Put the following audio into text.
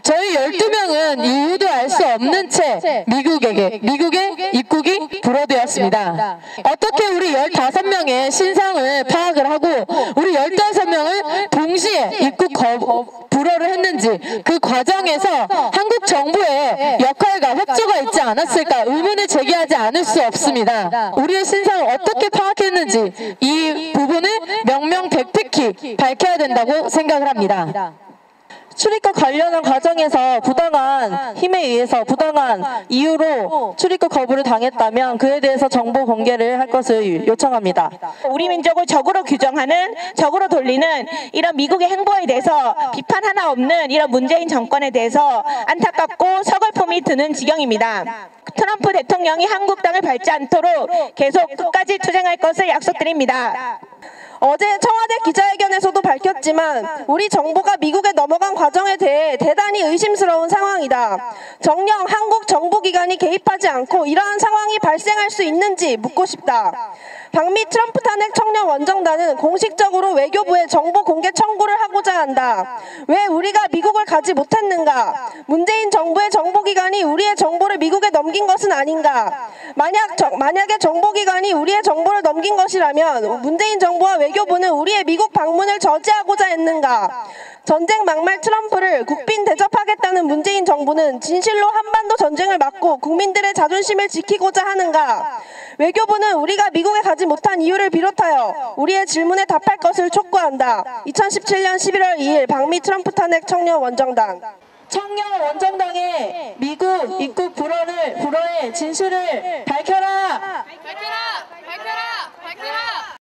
저희 12명은 이유도 알 수 없는 채 미국의 입국이 불허되었습니다. 어떻게 우리 15명의 신상을 파악을 하고 우리 15명을 동시에 입국 불허를 했는지 그 과정에서 한국 정부의 역할과 협조가 있지 않았을까 의문을 제기하지 않을 수 없습니다. 우리의 신상을 어떻게 파악했는지 이 부분을 명명백백히 밝혀야 된다고 생각을 합니다. 출입국 관련한 과정에서 부당한 힘에 의해서 부당한 이유로 출입국 거부를 당했다면 그에 대해서 정보 공개를 할 것을 요청합니다. 우리 민족을 적으로 규정하는, 적으로 돌리는 이런 미국의 행보에 대해서 비판 하나 없는 이런 문재인 정권에 대해서 안타깝고 서글픔이 드는 지경입니다. 트럼프 대통령이 한국당을 밟지 않도록 계속 끝까지 투쟁할 것을 약속드립니다. 어제 청와대 기자회견에서도 밝혔지만 우리 정부가 미국에 넘어간 과정에 대해 대단히 의심스러운 상황이다. 정녕 한국 정보기관이 개입하지 않고 이러한 상황이 발생할 수 있는지 묻고 싶다. 방미 트럼프 탄핵 청년 원정단은 공식적으로 외교부에 정보 공개 청구를 하고자 한다. 왜 우리가 미국을 가지 못했는가? 문재인 정부의 정보기관이 우리의 정보를 미국에 넘긴 것은 아닌가? 만약에 정보기관이 우리의 정보를 넘긴 것이라면 문재인 정부와 외교부는 우리의 미국 방문을 저지하고자 했는가? 전쟁 막말 트럼프를 국빈 대접하겠다는 문재인 정부는 진실로 한반도 전쟁을 막고 국민들의 자존심을 지키고자 하는가? 외교부는 우리가 미국에 가지 못한 이유를 비롯하여 우리의 질문에 답할 것을 촉구한다. 2017년 11월 2일 방미 트럼프 탄핵 청년 원정당. 청년 원정당의 미국 입국 불허의 진실을 밝혀라!